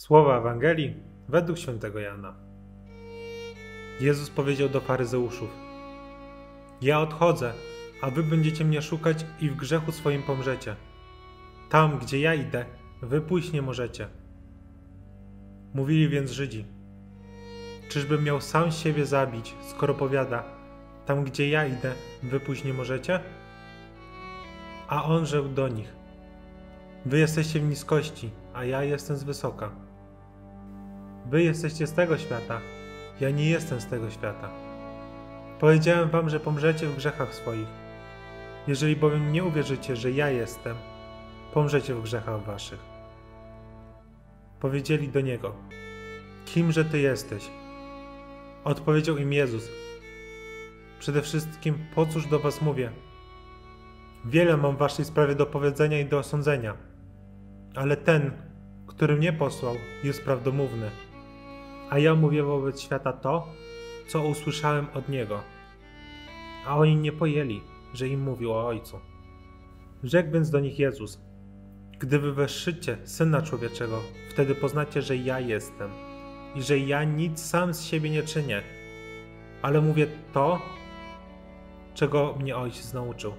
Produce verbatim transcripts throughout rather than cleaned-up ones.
Słowa Ewangelii według świętego Jana. Jezus powiedział do faryzeuszów: Ja odchodzę, a wy będziecie mnie szukać i w grzechu swoim pomrzecie. Tam, gdzie ja idę, wy pójść nie możecie. Mówili więc Żydzi: Czyżbym miał sam siebie zabić, skoro powiada: Tam, gdzie ja idę, wy pójść nie możecie? A on rzekł do nich: Wy jesteście w niskości, a ja jestem z wysoka. Wy jesteście z tego świata, ja nie jestem z tego świata. Powiedziałem wam, że pomrzecie w grzechach swoich. Jeżeli bowiem nie uwierzycie, że ja jestem, pomrzecie w grzechach waszych. Powiedzieli do niego: Kimże ty jesteś? Odpowiedział im Jezus: Przede wszystkim, po cóż do was mówię? Wiele mam w waszej sprawie do powiedzenia i do osądzenia, ale ten, który mnie posłał, jest prawdomówny, a ja mówię wobec świata to, co usłyszałem od Niego. A oni nie pojęli, że im mówił o Ojcu. Rzekł więc do nich Jezus: Gdy wy weszczycie Syna Człowieczego, wtedy poznacie, że ja jestem i że ja nic sam z siebie nie czynię, ale mówię to, czego mnie Ojciec nauczył.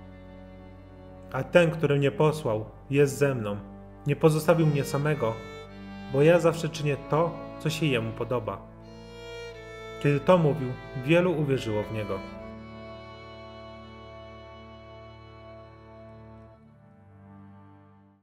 A ten, który mnie posłał, jest ze mną. Nie pozostawił mnie samego, bo ja zawsze czynię to, co się Jemu podoba. Kiedy to mówił, wielu uwierzyło w Niego.